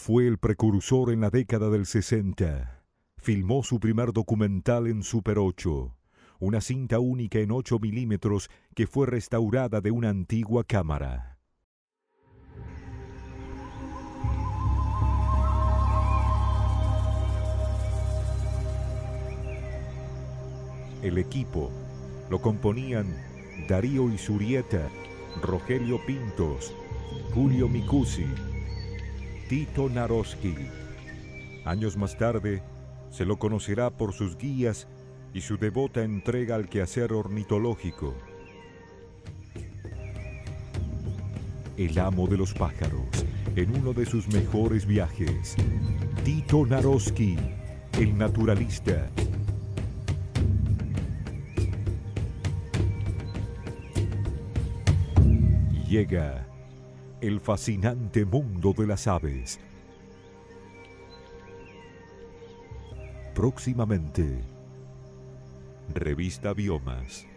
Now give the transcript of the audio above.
Fue el precursor en la década del 60. Filmó su primer documental en Super 8, una cinta única en 8 milímetros que fue restaurada de una antigua cámara. El equipo lo componían Darío Isurieta, Rogelio Pintos, Julio Micusi, Tito Naroski. Años más tarde, se lo conocerá por sus guías y su devota entrega al quehacer ornitológico. El amo de los pájaros, en uno de sus mejores viajes. Tito Naroski, el naturalista. Llega el fascinante mundo de las aves. Próximamente, Revista Biomas.